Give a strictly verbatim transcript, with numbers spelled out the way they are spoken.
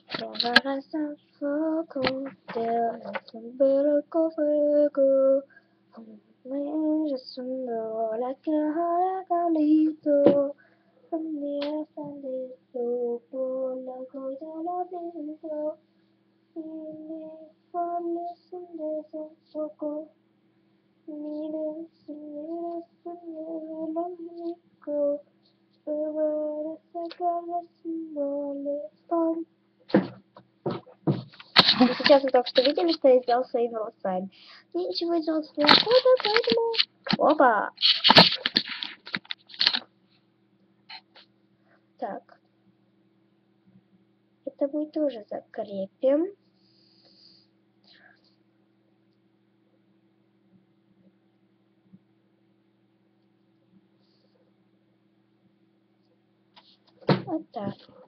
Agarras al fuego, te umbilical fuego. Me resonó la cara calito. Un día salido por la cosa la viento. Y me pones un beso poco. Miren, si miras, si lo único. Pero sacar los símbolos. Сейчас вы только что видели, что я сделал своими волосами. Я ничего делать не буду, поэтому... Опа! Так. Это мы тоже закрепим. Вот так.